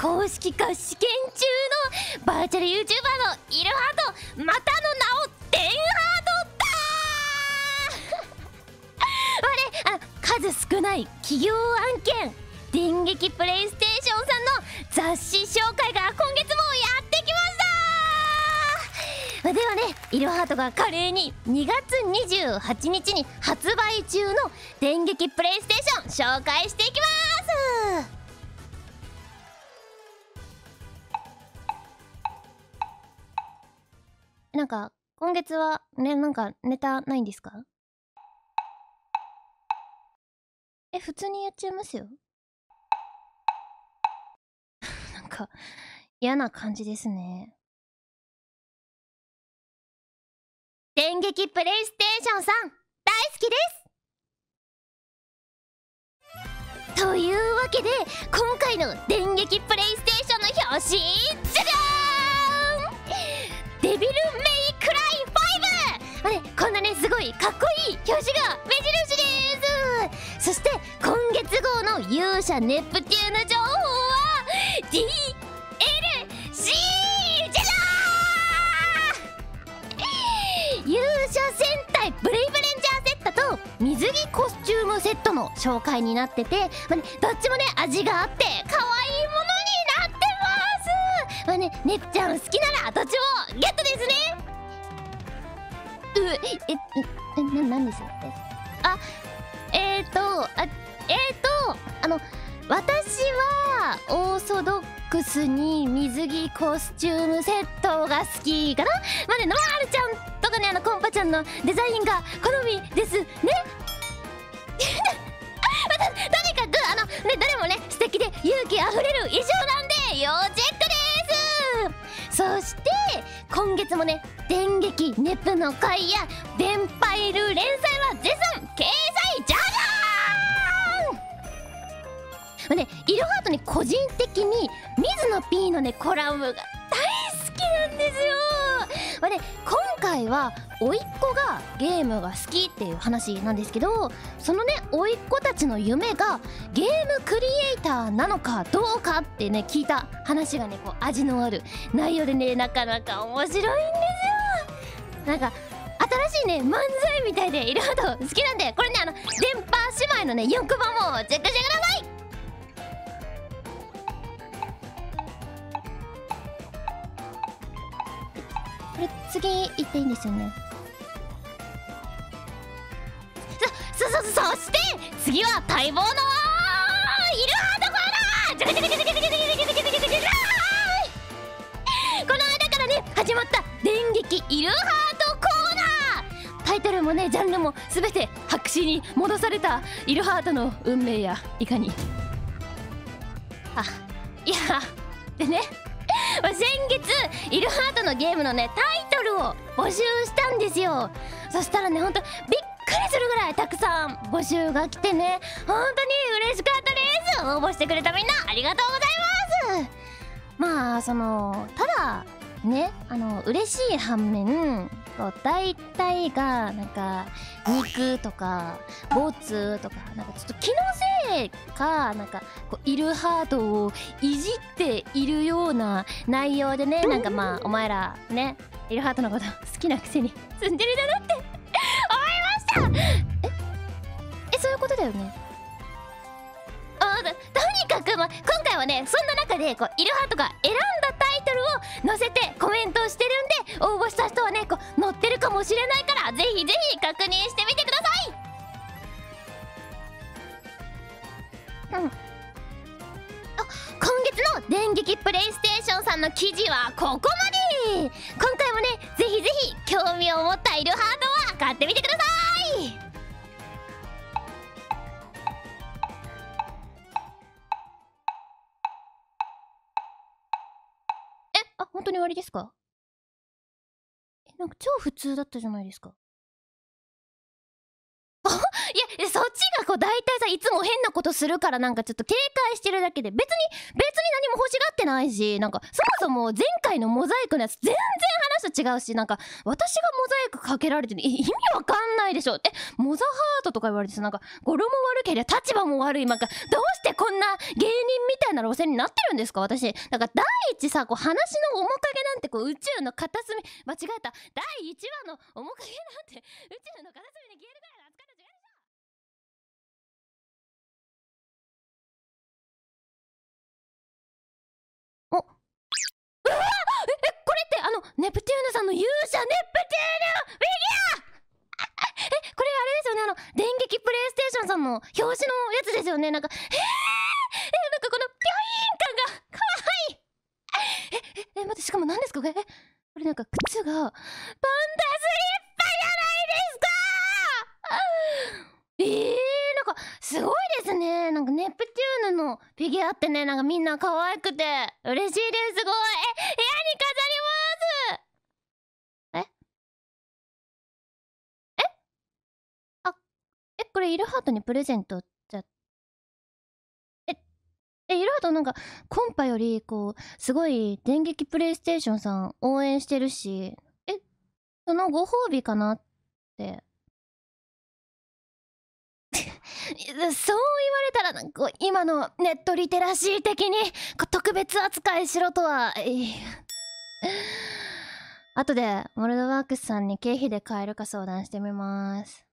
公式化試験中のバーチャル YouTuber のイルハート、またの名を電ハートだ数少ない企業案件、電撃プレイステーションさんの雑誌紹介が今月もやってきました。ではね、イルハートが華麗に2月28日に発売中の電撃プレイステーション紹介していきます。なんか今月はね、なんかネタないんですか？普通にやっちゃいますよ。なんか嫌な感じですね。電撃プレイステーションさん大好きです。というわけで今回の電撃プレイステーションの表紙、じゃじゃーん、デビルメイクライ5。こんなねすごいかっこいい表紙が目印です。そして今月号の勇者ネプテューヌ情報は DLC じゃじゃーん、勇者戦隊ブレイブレンジャーセットと水着コスチュームセットの紹介になってて、どっちもね味があって可愛いものになってます。ネプちゃん好きならどっちもゲットですね。なんですよ。私はオーソドックスに水着コスチュームセットが好きかな。ノワールちゃんとかね、コンパちゃんのデザインが好みですね。とにかくどれもね素敵で勇気あふれる衣装なんで要チェックです。そして今月もね電撃ネプの会やデンパイル連載は絶賛掲載じゃじゃーん。イルハートに個人的に水野 P のねコラムが大好きなんですよ。今回は甥っ子がゲームが好きっていう話なんですけど、そのね甥っ子たちの夢がゲームクリエイターなのかどうかってね聞いた話がねこう味のある内容でね、なかなか面白いんですよ。なんか新しいね漫才みたいでイルハート好きなんで、これね電波姉妹のね4コマもチェックしてください。これ次行っていいんですよね。そして次は待望のイルハートコーナー。この間からね始まった電撃イルハートコーナー。タイトルもねジャンルも全て白紙に戻されたイルハートの運命やいかに。でね先月イルハートのゲームのねタイトルを募集したんですよ。そしたらねほんとびっくりするぐらいたくさん募集が来てね、本当に嬉しかったです。応募してくれたみんなありがとうございます。ただね嬉しい反面大体がなんか肉とかボツとかなんかちょっと気のせいかなんかイルハートをいじっているような内容でね、なんかお前らねイルハートのこと好きなくせにツンデレだなって思いました。そういうことだよね。とにかく今回はねそんな中でイルハートが選んだタイトルを載せてコメントしてるんで、応募した人はね載ってるかもしれないからぜひぜひ確認してみてください。今月の電撃プレイステーションさんの記事はここまで。今回もねぜひぜひ興味を持ったイルハートは買ってみてください。本当に終わりですか？なんか超普通だったじゃないですか。いやそっちがこう大体さいつも変なことするからなんかちょっと警戒してるだけで別に何も欲しがってないし、なんかそもそも前回のモザイクのやつ全然話と違うし、なんか私がモザイクかけられてる意味わかんないでしょ。モザハートとか言われてさ、なんか語呂も悪ければ立場も悪い、なんかどうしてこんな芸人みたいな路線になってるんですか私。だから第一さこう話の面影なんてこう宇宙の片隅、間違えた、第1話の面影なんて宇宙の片隅で消えるぐらいの扱いと違うでしょ。お、これってネプテューヌさんの勇者ネプテューヌフィギュアこれあれですよね、電撃プレイステーションさんの表紙のやつですよね。なんかなんかこのピョイーン感がかわいい。待って、しかも何ですかこれ。これなんか靴がパンダスリッパじゃないですか。なんかすごいですね。なんかネプテューヌのフィギュアってね、なんかみんな可愛くて嬉しいです。すごい。部屋に飾ります。これイルハートにプレゼントじゃ。イルハートなんかコンパよりこうすごい電撃プレイステーションさん応援してるし、そのご褒美かなってそう言われたらなんか今のネットリテラシー的に特別扱いしろとは後でモルドワークスさんに経費で買えるか相談してみます。